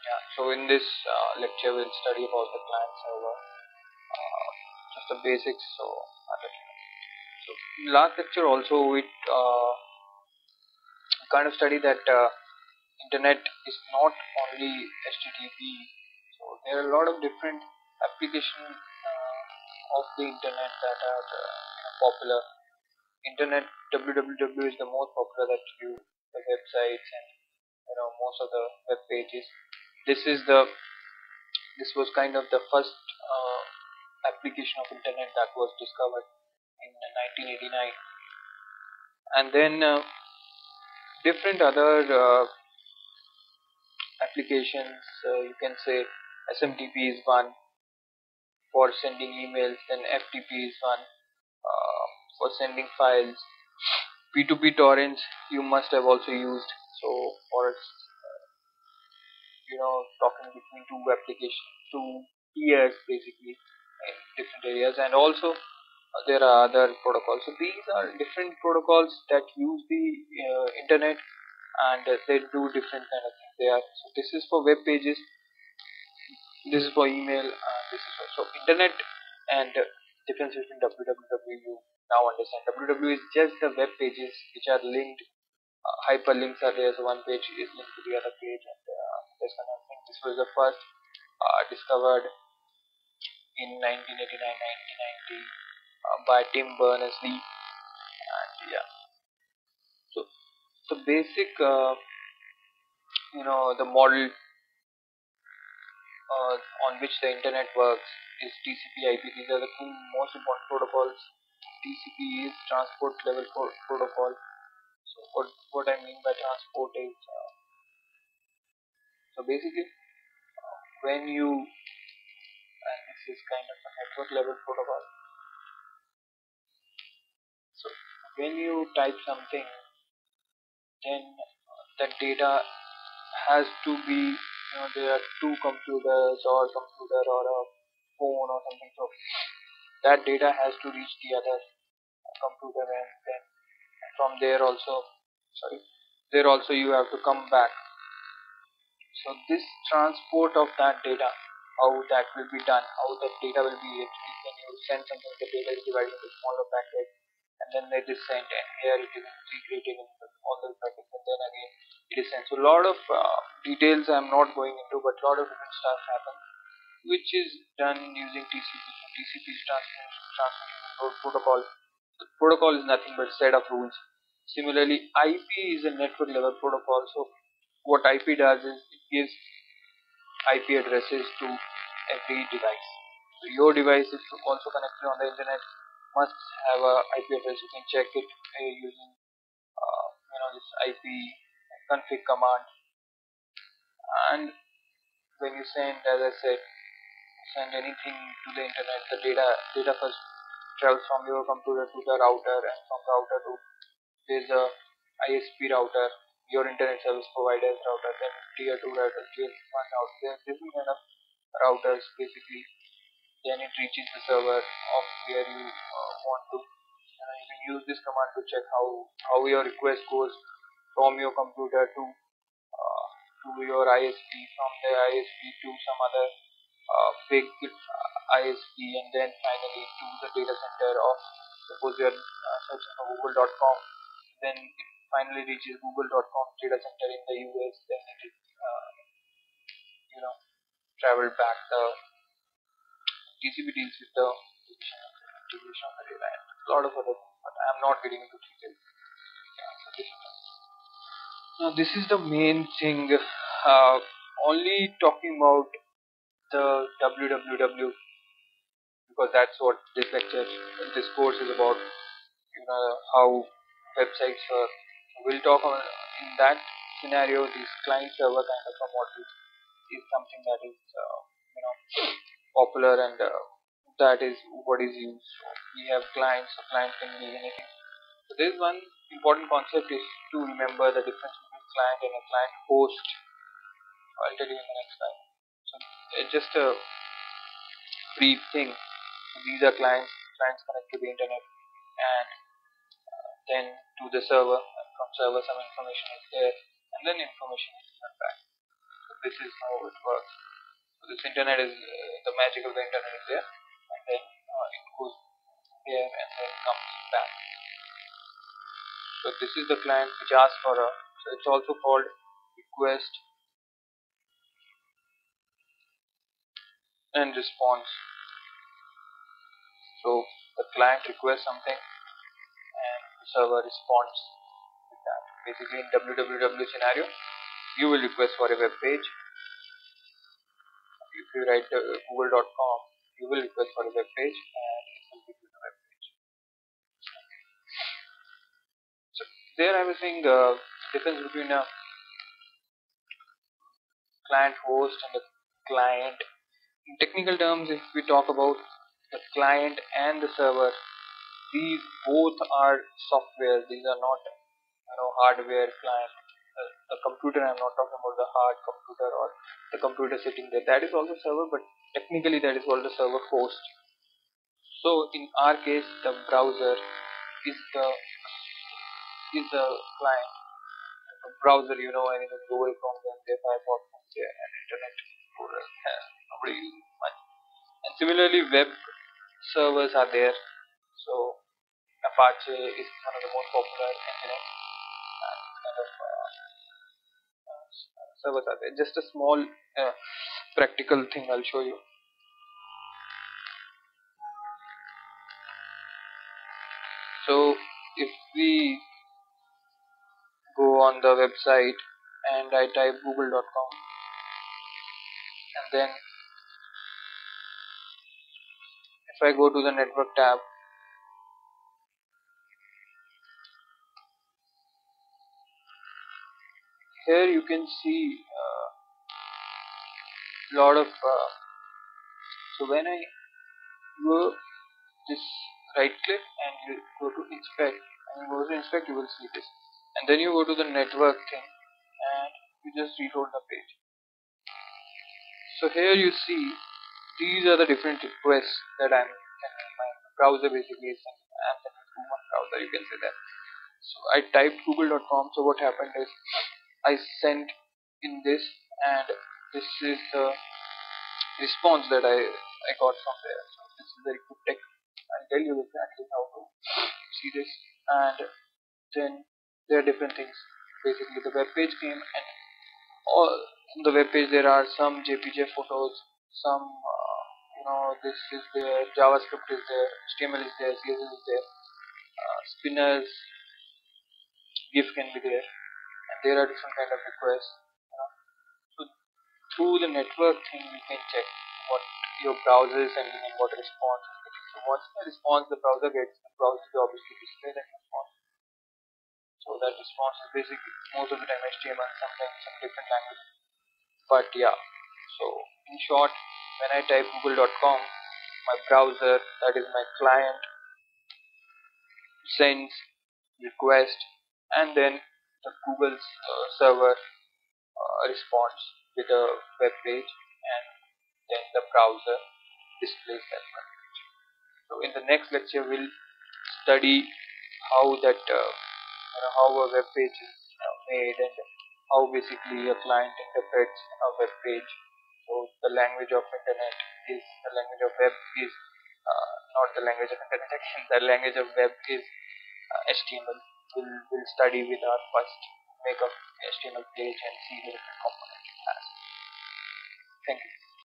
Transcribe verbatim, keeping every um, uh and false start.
Yeah. So in this uh, lecture, we'll study about the client server, uh, just the basics. So, I'll let you know. So in last lecture also we uh, kind of study that uh, internet is not only H T T P. So there are a lot of different applications uh, of the internet that are uh, you know, popular. Internet w w w is the most popular that you the websites and you know most of the web pages. This is the this was kind of the first uh, application of internet that was discovered in nineteen eighty-nine, and then uh, different other uh, applications. Uh, you can say S M T P is one for sending emails, then F T P is one uh, for sending files. P two P torrents you must have also used. So for you know talking between two applications, two peers basically in different areas, and also uh, there are other protocols. So these are different protocols that use the uh, internet, and uh, they do different kind of things. They are so this is for web pages, this is for email, uh, this is for so internet and uh, difference between w w w you now understand. W W W is just the web pages which are linked. Uh, hyperlinks are there, so one page is linked to the other page, and uh, this kind of thing. This was the first uh, discovered in nineteen eighty-nine nineteen ninety uh, by Tim Berners-Lee, and yeah. So the basic, uh, you know, the model uh, on which the internet works is T C P I P. These are the two most important protocols. T C P is transport level pro protocol. So what what I mean by transport is uh, so basically when you and this is kind of a network level protocol. So when you type something, then that data has to be, you know, there are two computers or a computer or a phone or something. So that data has to reach the other computer, and then from there also, sorry, there also you have to come back. So this transport of that data, how that will be done, how that data will be actually when you send something, the data is divided into smaller packets, and then it is sent, and here it is integrated in all the packets, and then again it is sent. So a lot of uh, details I'm not going into, but a lot of different stuff happens, which is done using T C P. So T C P is transmission transmission protocol. The protocol is nothing but set of rules. Similarly, I P is a network level protocol. So what I P does is it gives I P addresses to every device. So your device is also connected on the internet must have a I P address. You can check it uh, using uh, you know this I P config command. And when you send, as I said, send anything to the internet, the data data first travels from your computer to the router, and from router to there's a I S P router, your internet service provider's router, then tier two router, tier one router. There's different kind of routers basically. Then it reaches the server of where you uh, want to. Uh, you can use this command to check how how your request goes from your computer to uh, to your I S P, from the I S P to some other uh, big uh, I S P, and then finally to the data center of, suppose you are uh, searching for google dot com, then it finally reaches google dot com data center in the U S, then it is uh, you know traveled back. The T C P deals with the integration of the data and a lot of other things, but I am not getting into details. Yeah, so this is now this is the main thing. Uh, only talking about the w w w, because that's what this lecture, this course is about. You know how websites work. We'll talk on in that scenario. This client server kind of a model is something that is uh, you know popular, and uh, that is what is used. So we have clients. So client can be anything. So there is one important concept is to remember the difference between client and a client host. I'll tell you in the next slide. So it's just a brief thing. So these are clients. Clients connect to the internet, and uh, then to the server. And from server, some information is there, and then information is sent back. So this is how it works. So this internet is uh, the magic of the internet is there, and then uh, it goes here and then comes back. So this is the client which asks for a, so it's also called request and response. So the client requests something and the server responds with that. Basically in W W W scenario, you will request for a web page. If you write uh, google dot com, you will request for a web page and it will give you the web page. So there I was saying the difference between a client host and the client. In technical terms, if we talk about the client and the server, these both are software. These are not, you know, hardware client. Uh, the computer, I'm not talking about the hard computer or the computer sitting there. That is also server, but technically that is called the server host. So in our case, the browser is the is the client. The browser, you know, anything Google Chrome, then there, Firefox, there, and Internet Explorer. Uh, nobody uses much. And similarly, web servers are there. So Apache is one of the most popular internet uh, kind of uh, uh, servers are there. Just a small uh, practical thing I'll show you. So if we go on the website and I type google dot com, and then if I go to the network tab, here you can see a uh, lot of uh, so when I go this right click and you go to inspect, and you go to inspect, you will see this, and then you go to the network thing and you just reload the page. So here you see these are the different requests that I'm sending. My browser basically is sending. I'm sending to my browser, you can say that. So I typed google dot com. So what happened is I sent in this, and this is the response that I I got from there. So this is very good tech. I'll tell you exactly how to see this, and then there are different things. Basically, the web page came, and all on the web page there are some J P G photos, some uh, you know, this is there, JavaScript is there, H T M L is there, C S S is there, uh, spinners, GIF can be there, and there are different kind of requests. You know. So through the network thing, we can check what your browser is sending and what response is getting. So once the response the browser gets, the browser will obviously display that response. So that response is basically most of the time H T M L, sometimes some different languages. But yeah, so in short, when I type google dot com, my browser, that is my client, sends request, and then the Google's uh, server uh, responds with a web page, and then the browser displays that web page. So in the next lecture, we'll study how that uh, you know, how a web page is uh, made, and how basically a client interprets a web page. So the language of internet is the language of web is uh, not the language of internet again. The language of web is uh, H T M L. We'll, we'll study with our first make of H T M L page and see the different components it has. Thank you.